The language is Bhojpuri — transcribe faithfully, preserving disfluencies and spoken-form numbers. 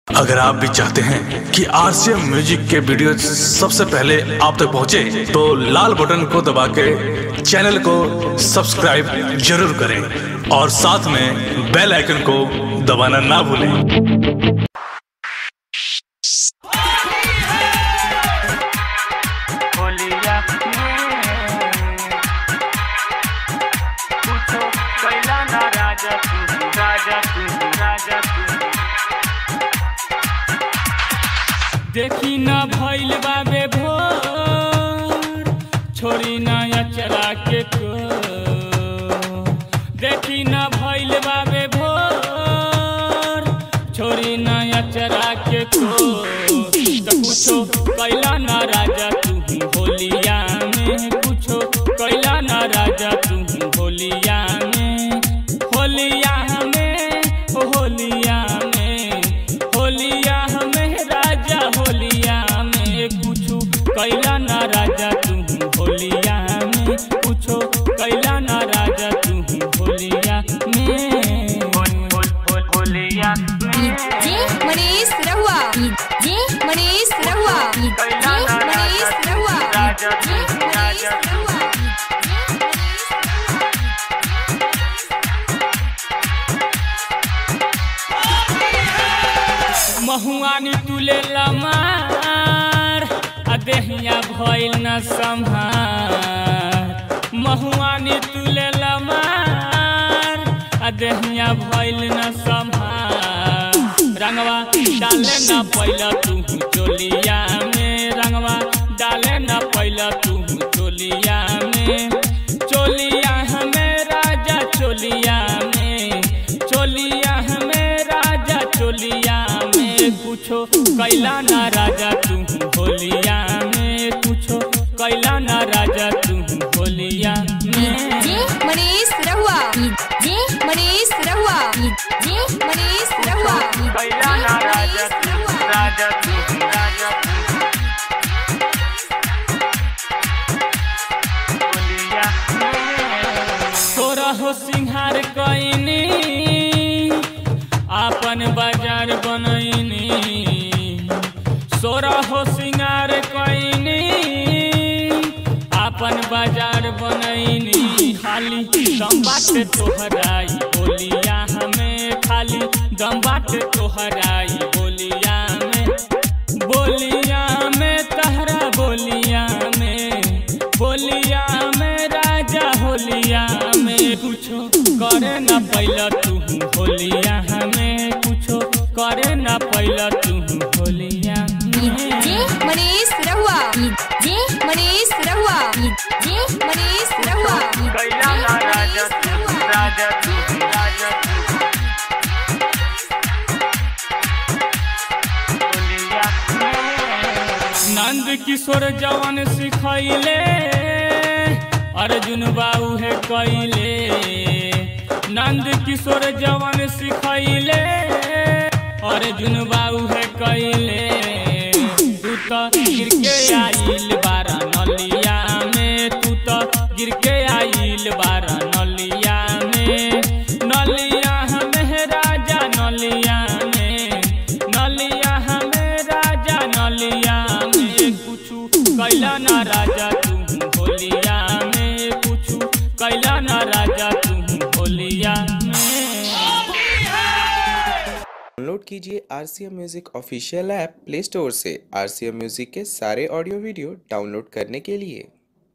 अगर आप भी चाहते हैं कि आरसीएम म्यूजिक के वीडियो सबसे पहले आप तक पहुंचे, तो लाल बटन को दबा के चैनल को सब्सक्राइब जरूर करें और साथ में बेल आइकन को दबाना ना भूलें। देखी ना भइल बाबे भोर, छोरी नया चला के को। देखी ना भइल बाबे भोर, छोरी नया चला के को। तो कुछो कैला ना राजा तू होलिया में, कुछो कैला ना राजा तू होलिया में। होलिया में ओ होलिया में, होलिया में राजा होलिया में। कुछो कैला ना राजा तू होलिया में, कुछो कैला ना राजा तू होलिया में। होलिया जे मनीष रहुआ, जे मनीष रहुआ, जे मनीष रहुआ, राजा जे मनीष रहुआ। महुआनी तुले लमार, अदेहिया भइल न संभार। महुआनी तुले लमार, अदेहिया भइल न संभार। रंगवा डाले न पैला तू चोलिया में, रंगवा डाले न पैला तू चोलिया में। चोलिया हमें राजा चोलिया में, चोलिया हमें राजा चोलिया में। कुछो कैला ना राजा तू होलिया में, कुछो कैला ना राजा तू होलिया में। जे मनीष रहुआ, जे मनीष रहुआ, जे मनीष रहुआ। कैला ना राजा तू राजा तू राजा तू होलिया में। तोरा हो सिंहार कइनी, आपन बाजार बनैनी। सोरा हो सिंगार कइनी, आपन बाजार बनैनी। खाली दम बाटे तोहराई बोलिया हमें, खाली दम बाटे तोहराई बोलिया में। बोलिया में तहरा बोलिया में, बोलिया में राजा होलिया में। कुछो करे न पैला तू होलिया हमें, कुछो करे न पैला तू होलिया में। जे मनीष रहुआ, जे मनीष रहुआ, जे मनीष रहुआ। कैला ना राजा तू राजा तू राजा तू होलिया में। नंद किशोर जवन सिखैले, अर्जुन बाबू है कैले। नंद किशोर जवन सिखैले, अर्जुन बाबू है कैले। तू तो गिर के आइल बारा नलिया में, तू तो गिर के आइल बारा नलिया में। नलिया हमें राजा नलिया में, नलिया हमें राजा नलिया में। कुछू कैला ना राजा तू होलिया में, कुछू कैला ना राजा तू होलिया में। डाउनलोड कीजिए RCM music official app play store से। आरसीएम म्यूजिक के सारे ऑडियो वीडियो डाउनलोड करने के लिए